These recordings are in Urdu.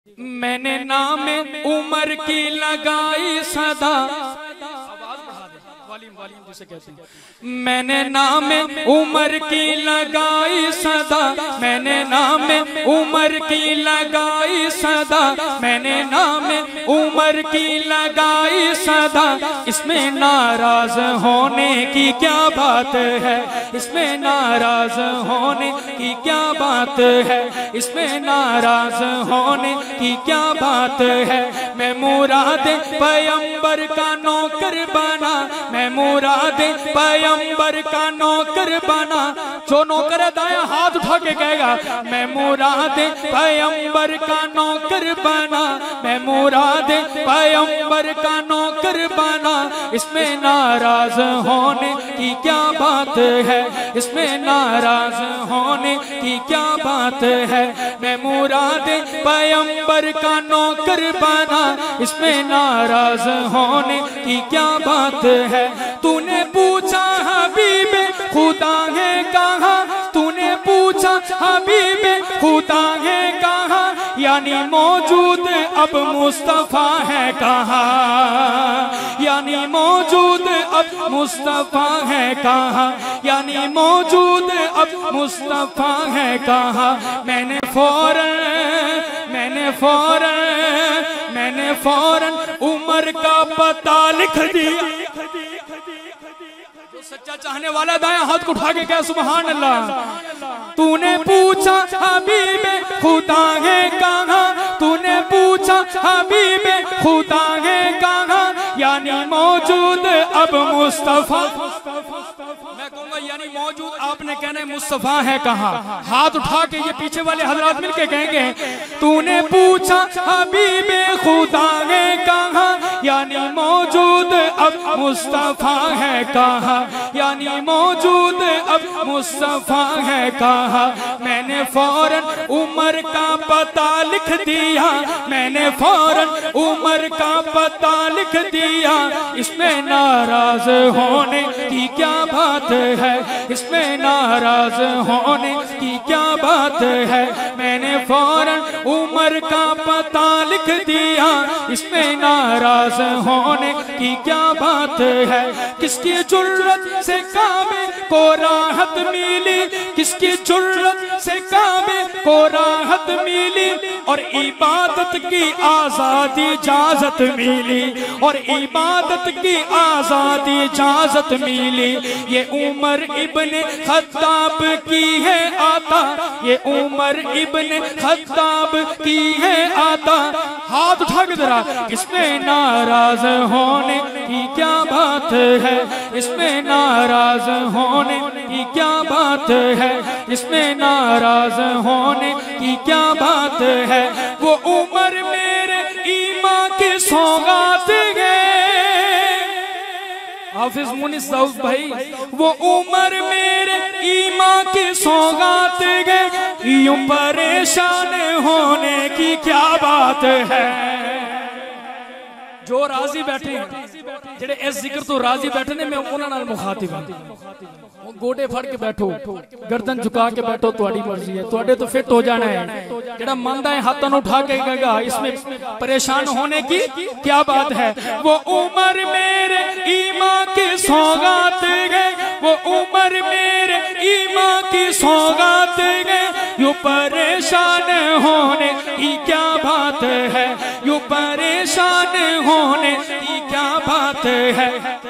میں نے نام عمر کی لگائی صدا، میں نے نام عمر کی لگائی صدا، میں نے نام عمر کی لگائی صدا، میں نے نام عمر کی لگائی صدا، اس میں ناراض ہونے کی کیا بات ہے، اس میں ناراض ہونے کی کیا بات ہے، اس میں ناراض ہونے کی کیا بات ہے۔ میں مراد پیغمبر کا نوکر بنا، میں مراد پیغمبر کا نوکر بنا، جو نوکر ہے دائیں ہاتھ اٹھا کے کہے گا میں مراد پیغمبر کا نوکر بنا، میں مراد پیغمبر کا نوکر بنا، اس میں ناراض ہونے کی کیا بات ہے، اس میں ناراض ہونے کی کیا بات ہے۔ میں مراد پیغمبر کا نوکر بنا، اس میں ناراض ہونے کی کیا بات ہے۔ تو نے پوچھا حبیب خدا ہے کہاں، تو نے پوچھا حبیب خدا ہے کہاں، یعنی موجود اب مصطفیٰ ہے کہاں، یعنی موجود اب مصطفیٰ ہے کہاں، یعنی موجود اب مصطفیٰ ہے کہاں۔ میں نے فوراً عمر کا پتہ لکھ دیا۔ جو سچا چاہنے والا دائیں ہاتھ کو اٹھا کے کہے سبحان اللہ۔ تو نے پوچھا حبیب خدا ہے کہاں، تو نے پوچھا حبیب خدا ہے کہاں، یعنی موجود اب مصطفیٰ، میں کہوں گا یعنی موجود، آپ نے کہنا ہے مصطفیٰ ہے کہاں۔ ہاتھ اٹھا کے یہ پیچھے والے حضرات مل کے کہیں گے تو نے پوچھا حبیب خدا ہے کہاں، یعنی موجود اب مصطفیٰ ہے کہاں، یعنی موجود اب مصطفیٰ ہے کہاں۔ میں نے فوراً عمر کا پتہ لکھ دیا، میں نے فوراً عمر کا پتہ لکھ دیا، اس میں ناراض ہونے کی کیا بات ہے، اس میں ناراض ہونے کی کیا بات ہے۔ میں نے فوراً عمر کا پتہ لکھ دیا، اس میں ناراض ہونے کی کیا بات ہے۔ کس کی جرت سے کعبے کو راحت ملی، کس کی جرت سے کعبے کو راحت ملی، اور عبادت کی آزادی اجازت ملی، اور عبادت کی آزادی اجازت ملی۔ یہ عمر ابن خطاب کی ہے عطا، یہ عمر ابن خطاب کی ہے عطا۔ ہاتھ اٹھا کے ذرا، اس میں ناراض ہونے کی کیا بات ہے، اس میں ناراض ہونے کی کیا بات ہے، اس میں ناراض ہونے کی کیا بات ہے۔ وہ عمر میرے ایمان کی سوغات ہے، حافظ منیس صاحب بھائی، وہ عمر میرے ایمان کی سوغات ہے، یوں پریشان ہونے کی کیا بات ہے۔ جو راضی بیٹھے ہیں جڑے اس ذکر تو راضی بیٹھے نے، میں انہاں نال مخاطب ہوں۔ گوڑے پھڑ کے بیٹھو، گردن جھکا کے بیٹھو، تہاڈی مرضی ہے، تہاڈے تو فٹ ہو جانا ہے۔ جڑا مندا ہے ہاتھاں اٹھا کے کہے گا اس میں پریشان ہونے کی کیا بات ہے۔ وہ عمر میرے ایمان کی سوغات ہے، وہ عمر میرے ایمان کی سوغات ہے، یوں پریشان ہونے کی کیا بات ہے، یوں پریشان ہونے کی کیا بات ہے۔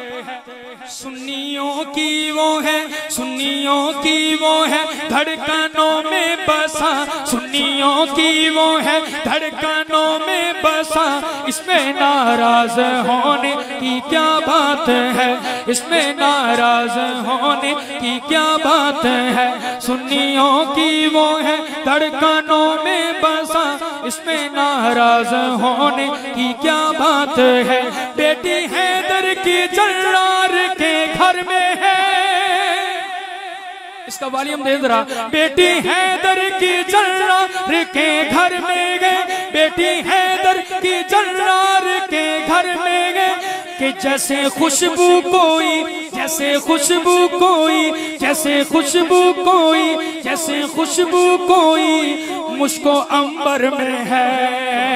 سنیوں کی وہ ہے، سنیوں کی وہ ہے دھڑکنوں میں بسا، سنیوں کی وہ ہے دھڑکنوں میں بسا، اس میں ناراض ہونے کی کیا بات ہے، اس میں ناراض ہونے کی کیا بات ہے۔ سنیوں کی وہ ہے دھڑکنوں میں بسا، اس میں ناراض ہونے کی کیا بات ہے۔ بیٹی حیدر کی جرار کے گھر میں ہے، اس کا والیوم دے ذرا۔ بیٹی حیدر کی جرار کے گھر میں گئے، بیٹی حیدر کی جرار کے گھر میں گئے، کہ جیسے خوشبو کوئی، جیسے خوشبو کوئی، جیسے خوشبو کوئی، جیسے خوشبو کوئی مشک و عنبر میں ہے۔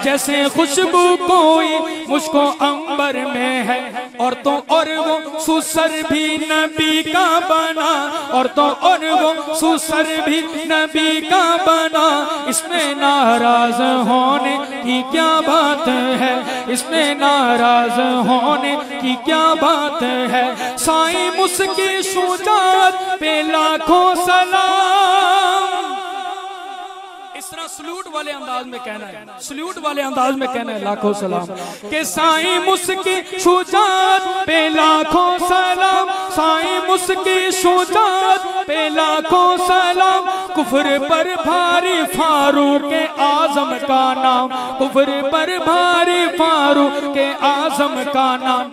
جیسے خوشبو کوئی مجھ کو عنبر میں ہے، اور تو اور وہ سسر بھی نبی کا بنا، اور تو اور وہ سسر بھی نبی کا بنا، اس میں ناراض ہونے کی کیا بات ہے، اس میں ناراض ہونے کی کیا بات ہے، سائیں مسکی شجاعت پہ لاکھوں سلام۔ اس طرح سلوٹ والے انداز میں کہنا ہے، سلوٹ والے انداز میں کہنا ہے لاکھوں سلام، کہ سائیں مسکی شجاعت پہ لاکھوں سلام، سائیں مسکی شجاعت پہ لاکھوں سلام، کفر پر بھاری فاروق اعظم کا نام، کفر پر بھاری فاروق اعظم کا نام۔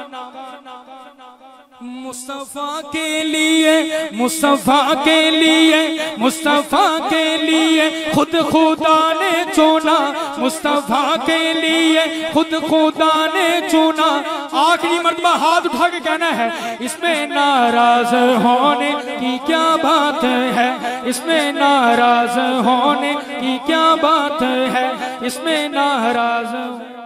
مصطفیٰ کے لیے، مصطفیٰ کے لیے، مصطفیٰ کے لیے خود خدا نے چنا، مصطفیٰ کے لیے خود خدا نے چنا۔ آخری مرتبہ ہاتھ اٹھا کے کہنا ہے، اس میں ناراض ہونے کی کیا بات ہے، اس میں ناراض ہونے کی کیا بات ہے، اس میں ناراض